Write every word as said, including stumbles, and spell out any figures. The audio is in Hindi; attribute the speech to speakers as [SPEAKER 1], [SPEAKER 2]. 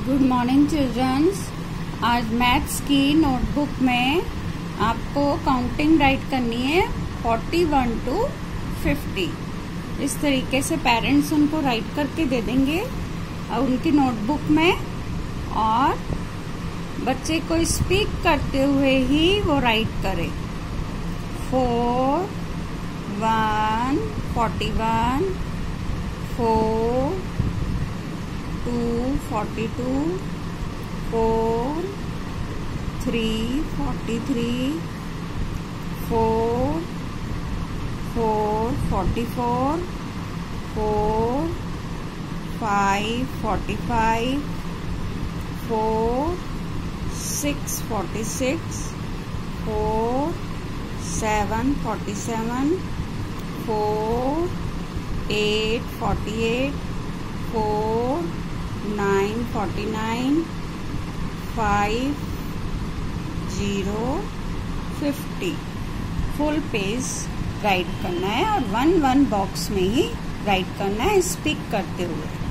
[SPEAKER 1] Good morning childrens. आज मैथ्स की नोटबुक में आपको काउंटिंग राइट करनी है फोर्टी वन टू फिफ्टी। इस तरीके से पेरेंट्स उनको राइट करके दे देंगे और उनकी नोटबुक में, और बच्चे को स्पीक करते हुए ही वो राइट करे। Four one forty one, four two forty two, four three forty three, four four forty four, four five forty five, four six forty six, four seven forty seven, four eight forty eight, four nine forty nine, five zero fifty. Full page write करना है और वन वन बॉक्स में ही राइट करना है स्पीक करते हुए।